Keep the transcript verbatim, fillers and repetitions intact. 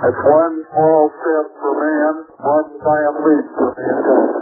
That's one small step for man, one giant leap for mankind.